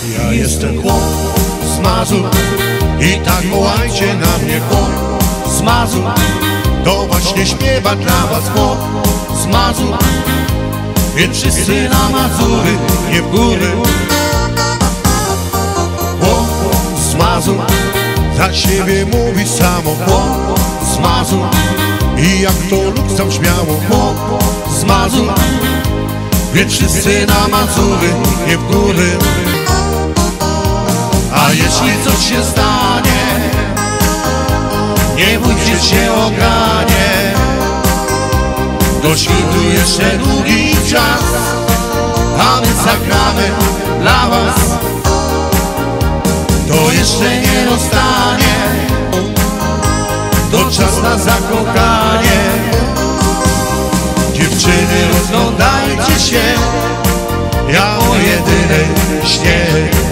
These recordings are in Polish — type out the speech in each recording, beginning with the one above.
Ja jestem chłop z Mazur i tak wołajcie na mnie chłop z Mazur. To właśnie śpiewa dla was chłop z Mazur. Więc wszyscy na Mazury, nie w góry. Chłop z Mazur, za siebie mówi samo chłop z Mazur. I jak to lub zabrzmiało chłop z Mazur. Więc wszyscy na Mazury, nie w góry. A jeśli coś się stanie, nie bójcie się o granie. Do świtu jeszcze długi czas, a my zagramy dla was. To jeszcze nie rozstanie, to czas na zakochanie. Dziewczyny, rozglądajcie się, ja o jedynej śnie.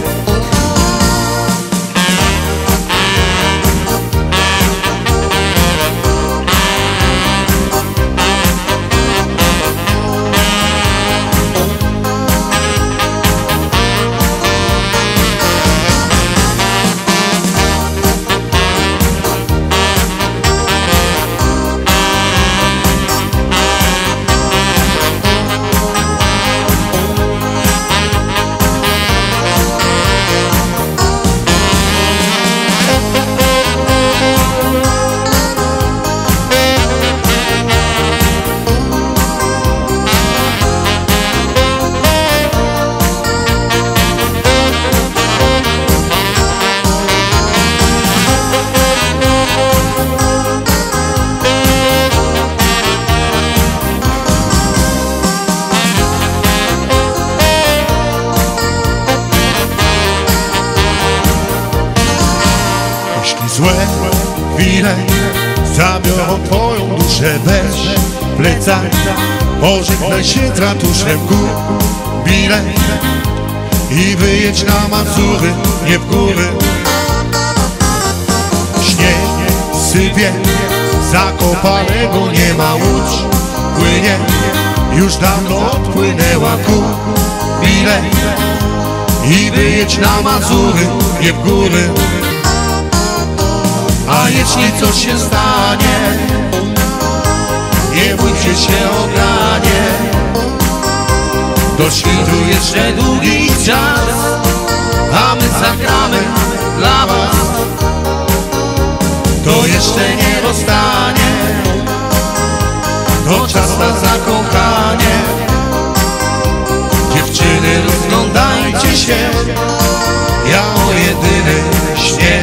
Złe chwile zabiorą twoją duszę, weź plecak, pożegnaj się ratuszem gór, bilet i wyjedź na Mazury, nie w góry. Śnieg sypie, Zakopanego nie ma, łódź płynie, już dawno odpłynęła ku, bilet i wyjedź na Mazury, nie w góry. A jeśli coś się stanie, nie bójcie się o granie. Do świtu jeszcze długi czas, a my zagramy dla was. To jeszcze nie rozstanie, to czas na zakochanie. Dziewczyny, rozglądajcie się, ja o jedynej śnie.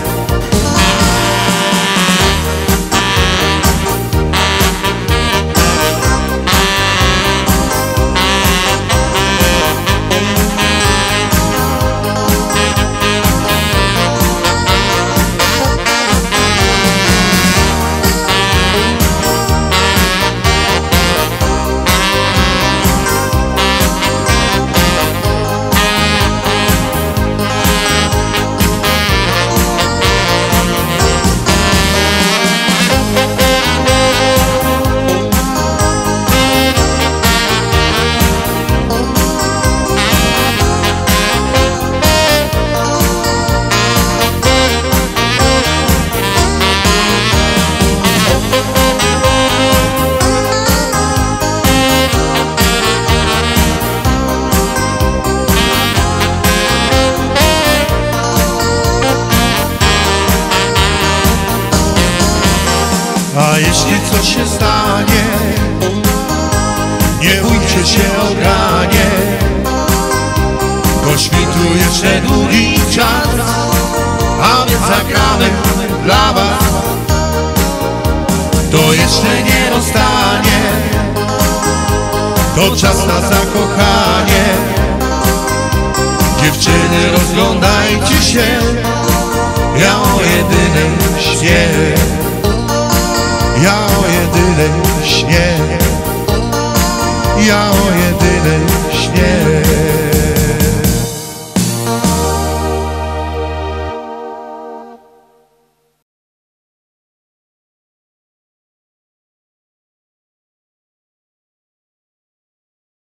A jeśli coś się stanie, nie bójcie się o granie. Do świtu jeszcze długi czas, a my zagramy dla was. To jeszcze nie rozstanie, to czas na zakochanie. Dziewczyny, rozglądajcie się, ja o jedynej śnie. Ja o jedynej śnie, ja o jedynej śnie.